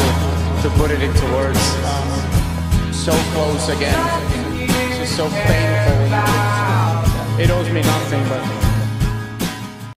to put it into words. So close again. It's just so painful. It owes me nothing, but